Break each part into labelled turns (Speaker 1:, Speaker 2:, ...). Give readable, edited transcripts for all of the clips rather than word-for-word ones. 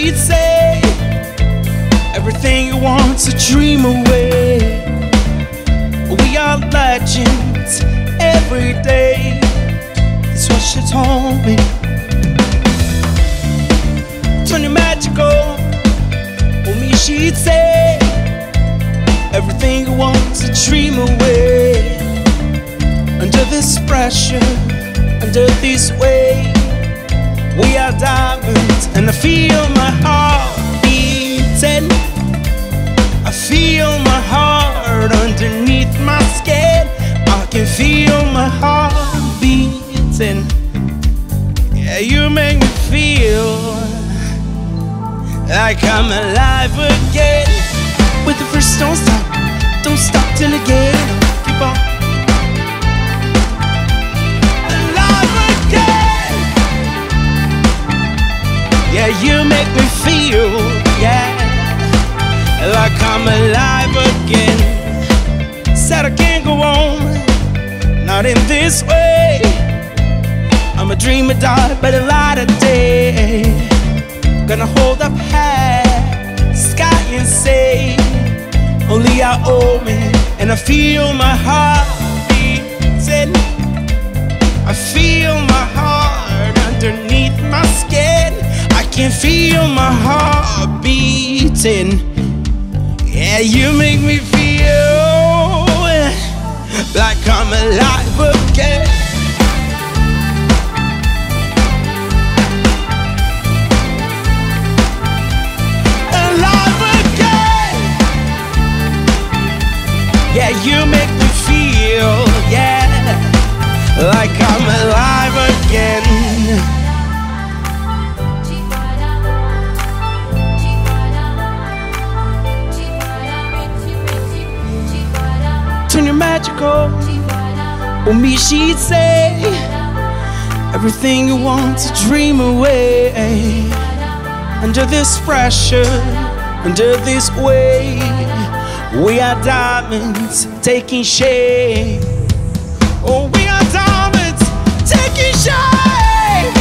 Speaker 1: she'd say everything you want's a dream away. We are legends every day. That's what she told me. Turn your magical. For me she'd say everything you want's a dream away. Under this pressure, under this weight, we are diamonds, and I feel my heart beating. I feel my heart underneath my skin. I can feel my heart beating. Yeah, you make me feel like I'm alive again. With the first don't stop till again. Keep on. Alive again. Yeah, you make me feel, yeah, like I'm alive again. Said I can't go on, not in this way. I'm a dreamer, die by the light of day. Gonna hold up high, sky and say, only I owe me. And I feel my heart beating. I feel my heart underneath my skin. I can feel my heart beating. Yeah, you make me feel like I'm alive again. Alive again. Yeah, you make me feel, yeah, like I'm alive again. Turn your magical. For me she'd say everything you want's a dream away. Under this pressure, under this weight, we are diamonds taking shape. Oh, we are diamonds taking shape.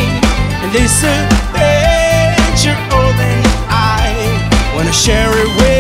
Speaker 1: This adventure, oh, then I wanna share it with